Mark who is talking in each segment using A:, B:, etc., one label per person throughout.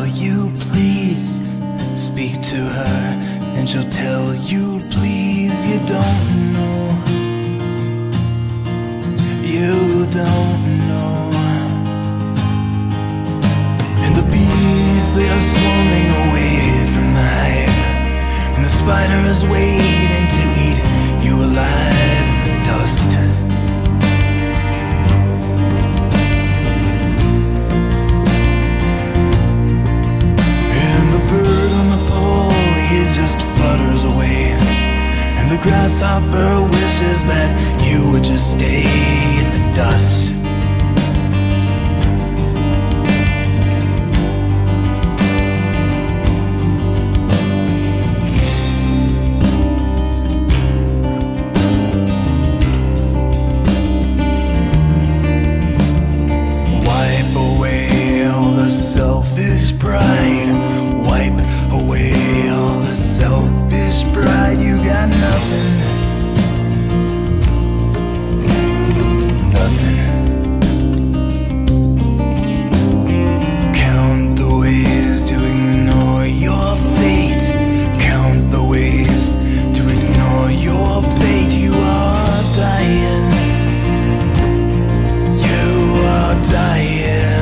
A: you please speak to her, and she'll tell you please. You don't know, you don't know. And the bees, they are swarming away from the hive, and the spider is waiting to eat you alive in the dust. And the bird on the pole, he just flutters away, and the grasshopper wishes that you would just stay in the dust. Selfish pride, wipe away all the selfish pride. You got nothing, nothing. Count the ways to ignore your fate. Count the ways to ignore your fate. You are dying, you are dying.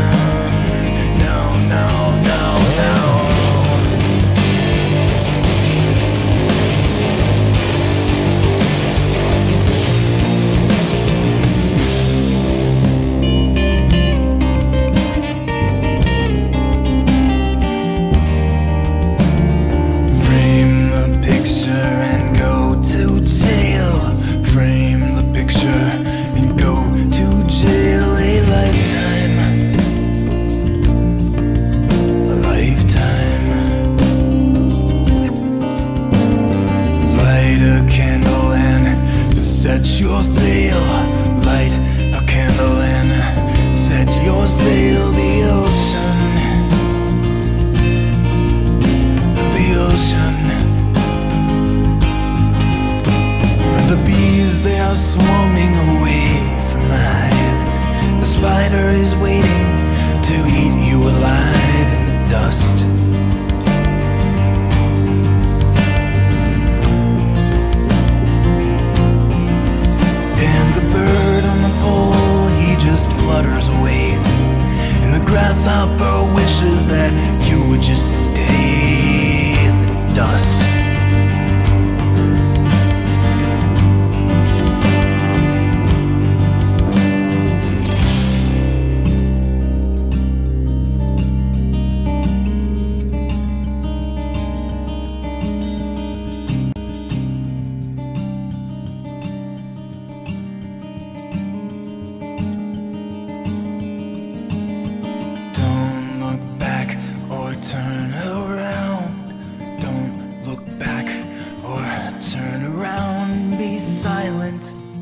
A: Set your sail, light a candle and set your sail. The ocean, the ocean. And the bees, they are swarming away from the hive. The spider is waiting to eat you alive in the dust. Flutters away, and the grasshopper wishes that you would just stay in the dust. Turn around, don't look back or turn around. Be silent,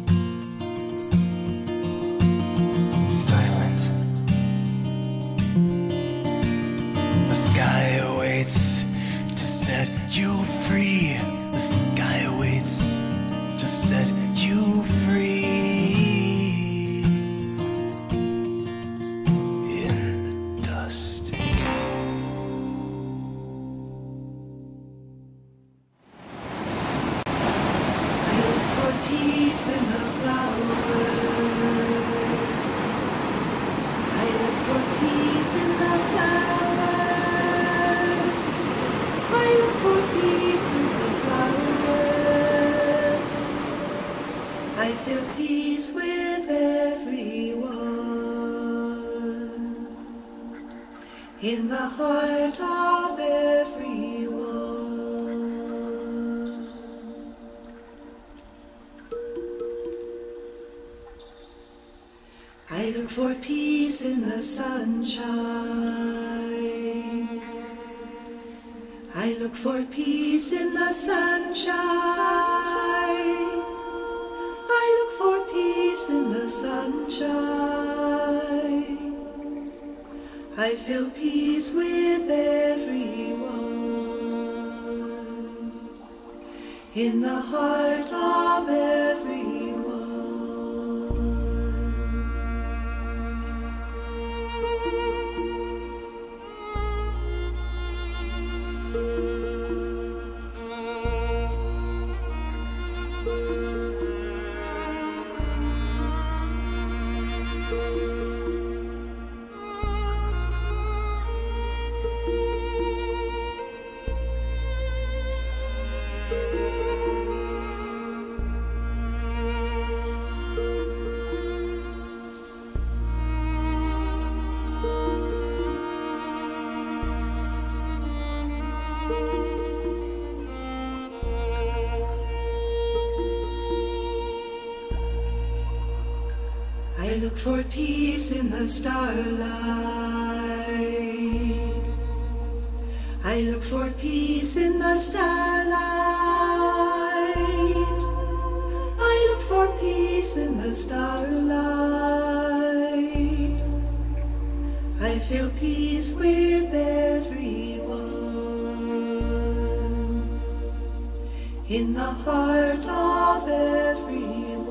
A: silent. The sky awaits to set you free. The sky awaits to set you free. In the dust.
B: Peace in the flower. I look for peace in the flower. I look for peace in the flower. I feel peace with everyone, in the heart of everyone. I look for peace in the sunshine. I look for peace in the sunshine. I look for peace in the sunshine. I feel peace with everyone, in the heart of everyone. look for peace in the starlight. I look for peace in the starlight. I look for peace in the starlight. I feel peace with everyone, in the heart of everyone.